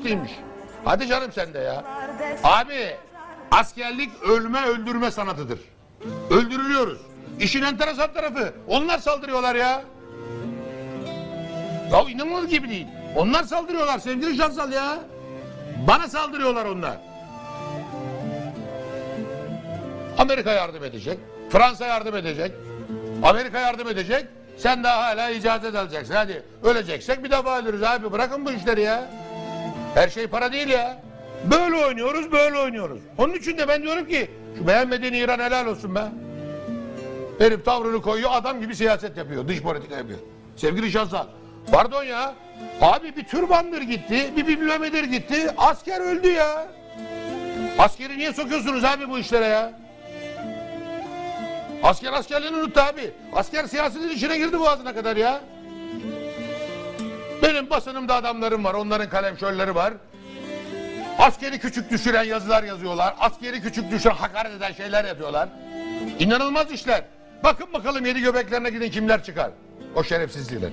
değilmiş. Hadi canım sen de ya. Abi askerlik ölme öldürme sanatıdır. Öldürülüyoruz. İşin enteresan tarafı onlar saldırıyorlar ya. Ya inanılır gibi değil. Onlar saldırıyorlar sevgili Şansal ya. Bana saldırıyorlar onlar. Amerika yardım edecek. Fransa yardım edecek. Amerika yardım edecek. Sen daha hala icazet alacaksın. Hadi öleceksek bir defa ölürüz abi. Bırakın bu işleri ya. Her şey para değil ya. Böyle oynuyoruz, böyle oynuyoruz. Onun için de ben diyorum ki şu beğenmediğin İran helal olsun be. Herif tavrını koyuyor, adam gibi siyaset yapıyor, dış politika yapıyor. Sevgili Şansal, pardon ya. Abi bir türbandır gitti, bir bilmemedir gitti, asker öldü ya. Askeri niye sokuyorsunuz abi bu işlere ya? Asker askerliğini unuttu abi. Asker siyasetin içine girdi boğazına kadar ya. Benim basınımda adamlarım var, onların kalemşörleri var. Askeri küçük düşüren yazılar yazıyorlar. Askeri küçük düşüren, hakaret eden şeyler yapıyorlar. İnanılmaz işler. Bakın bakalım yedi göbeklerine gidin kimler çıkar. O şerefsizliğiyle.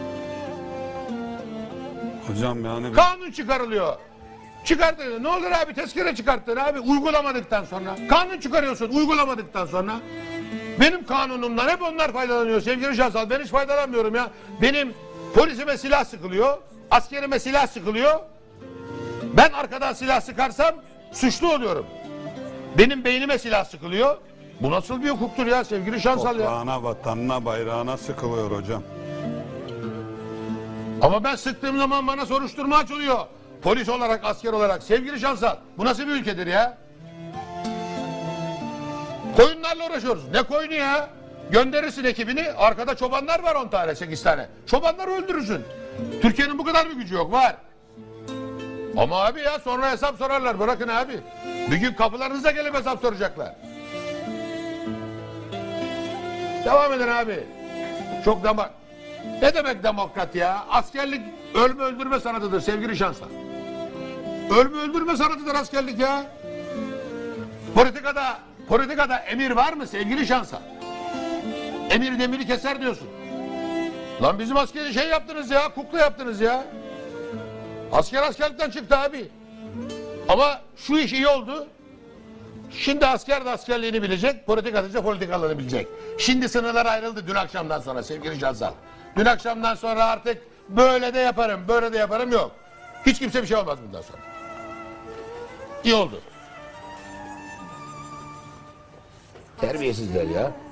Hocam yani... Kanun çıkarılıyor. Çıkarttın. Ne olur abi tezkere çıkarttın abi uygulamadıktan sonra. Kanun çıkarıyorsun uygulamadıktan sonra. Benim kanunumdan hep onlar faydalanıyor sevgili Şansal. Ben hiç faydalanmıyorum ya. Benim polisime silah sıkılıyor. Askerime silah sıkılıyor. Ben arkadan silah sıkarsam suçlu oluyorum. Benim beynime silah sıkılıyor. Bu nasıl bir hukuktur ya sevgili Şansal ya? Toprağına, vatanına, bayrağına sıkılıyor hocam. Ama ben sıktığım zaman bana soruşturma açılıyor. Polis olarak, asker olarak. Sevgili Şansal, bu nasıl bir ülkedir ya? Koyunlarla uğraşıyoruz. Ne koyunu ya? Gönderirsin ekibini, arkada çobanlar var 10 tane, 8 tane. Çobanları öldürürsün. Türkiye'nin bu kadar bir gücü yok, var. Ama abi ya sonra hesap sorarlar, bırakın abi. Bir gün kapılarınıza gelip hesap soracaklar. Devam edin abi. Çok Ne demek demokrat ya? Askerlik ölme öldürme sanatıdır sevgili Şansal. Ölme öldürme sanatıdır askerlik ya. Politikada emir var mı sevgili Şansal? Emir demiri keser diyorsun. Lan bizim askeri şey yaptınız ya, kukla yaptınız ya. Asker askerlikten çıktı abi. Ama şu iş iyi oldu. Şimdi asker de askerliğini bilecek, politikacı da politikalarını bilecek. Şimdi sınırlar ayrıldı dün akşamdan sonra sevgili Şansal. Dün akşamdan sonra artık böyle de yaparım, böyle de yaparım yok. Hiç kimse bir şey olmaz bundan sonra. İyi oldu. Terbiyesizler ya.